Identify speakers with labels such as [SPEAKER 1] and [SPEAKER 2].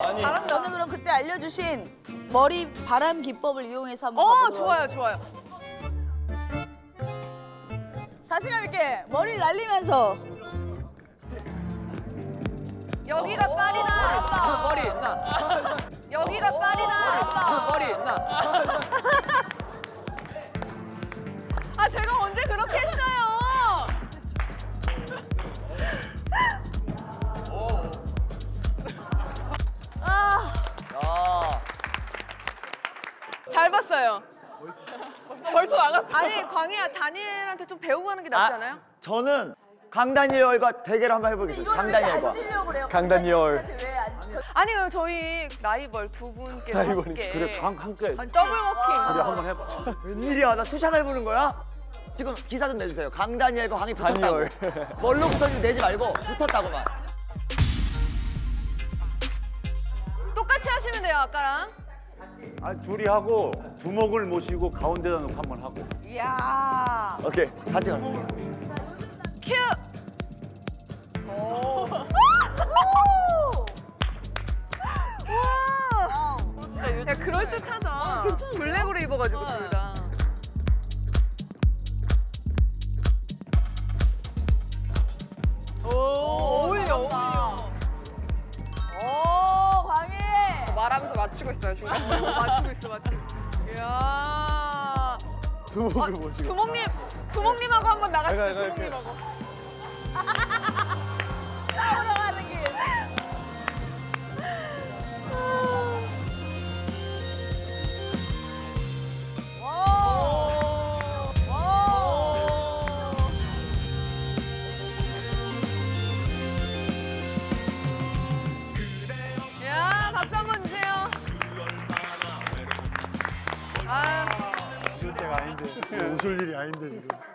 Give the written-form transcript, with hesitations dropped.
[SPEAKER 1] 저는 그럼 그때 알려주신 머리 바람 기법을 이용해서 한번 가보도록
[SPEAKER 2] 좋아요,
[SPEAKER 1] 하겠습니다.
[SPEAKER 2] 좋아요.
[SPEAKER 1] 자신감 있게 머리를 날리면서
[SPEAKER 2] 여기가 파리나 아빠.
[SPEAKER 3] 머리 있나?
[SPEAKER 2] 여기가 파리나 아빠.
[SPEAKER 3] 머리 있나?
[SPEAKER 2] 아, 제가 언제 그렇게 했어요? 잘 봤어요. 벌써 나갔어. 아니, 광희야, 다니엘한테 좀 배우고 하는 게 낫지 않아요?
[SPEAKER 3] 저는 강다니엘과 대결 한번 해보겠습니다. 강다니엘과.
[SPEAKER 1] 앉으려고 그래요.
[SPEAKER 3] 강다니엘.
[SPEAKER 2] 아니요, 저희 라이벌 두 분께서 함께
[SPEAKER 4] 그래, 함께.
[SPEAKER 2] 더블 워킹.
[SPEAKER 4] 그래, 한번 해봐.
[SPEAKER 3] 웬일이야? 나 투샷 해보는 거야? 지금 기사 좀 내주세요. 강다니엘과 광이 붙었다고. 뭘로 붙었는지 내지 말고 붙었다고만.
[SPEAKER 2] 똑같이 하시면 돼요, 아까랑.
[SPEAKER 4] 아, 둘이 하고 두목을 모시고 가운데다 놓고 한번 하고.
[SPEAKER 2] 이야.
[SPEAKER 3] 오케이, 같이 가.
[SPEAKER 2] 큐. 오. 우와. 야, 그럴 듯하다. 블랙으로 입어가지고 둘 다. 오, 어울려, 어울려.
[SPEAKER 1] 오, 광희.
[SPEAKER 2] 말하면서 맞추고 있어요, 지금. 맞추고 있어, 맞추고 있어. 이야.
[SPEAKER 3] 두목을 모시고.
[SPEAKER 2] 두목님하고 한번 나가시죠, 두목님하고.
[SPEAKER 1] 싸우러 가는 길.
[SPEAKER 2] 야, 박수 한번 주세요. 아.
[SPEAKER 4] 웃을 때가 아닌데. 웃을 일이 아닌데 지금.